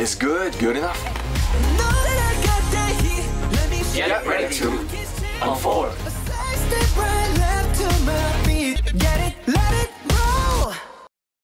this good? Good enough? Get ready to unfold.